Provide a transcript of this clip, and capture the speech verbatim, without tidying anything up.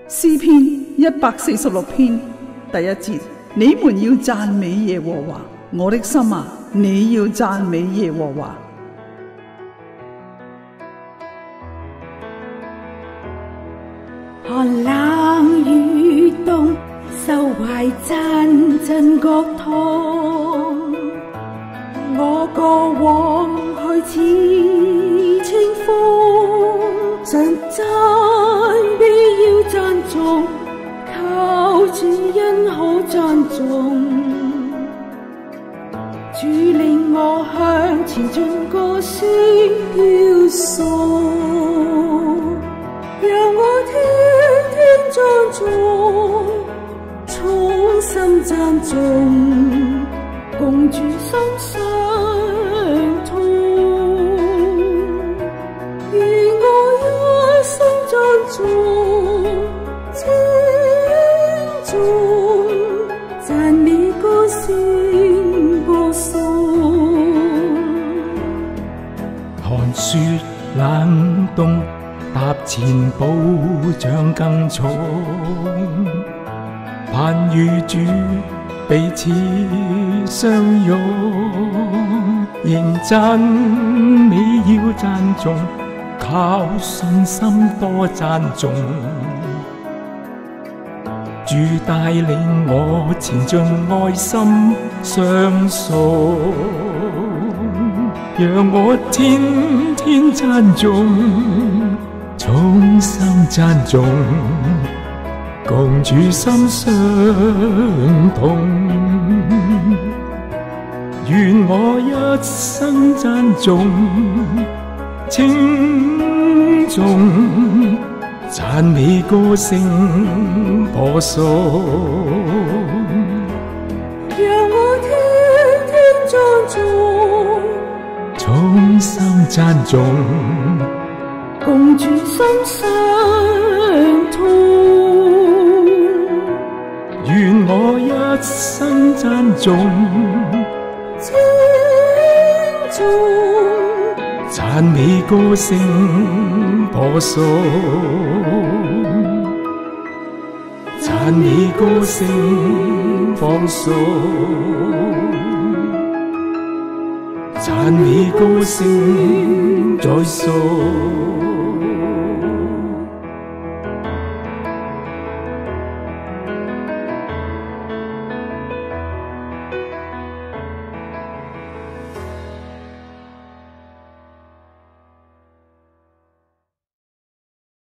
詩篇一百四十六篇第一節：你們要讚美耶和華，我的心啊，你要讚美耶和華。 寒冷雨凍，受懷陣陣國痛。我過往去似清風，常讚美要讚頌，靠主恩可讚頌。主令我向前進，歌聲飄送，讓我天天讚頌，衷心讚頌，共主心相通。願我一生讚頌，稱頌，讚美歌聲播送。 寒雪冷凍，踏前保障更重，盼與主彼此相擁，認真美要讚頌，靠信心多讚頌。主帶領我前進，愛心相送，讓我天天讚頌，衷心讚頌，共主心相通。願我一生讚頌，稱頌，讚美歌聲播送。 讓我天天讚頌， 衷心讚頌， 共主心相通。 願我一生讚頌， 稱頌， 讚美歌聲播送，讚美歌聲放送，讚美歌聲再訴。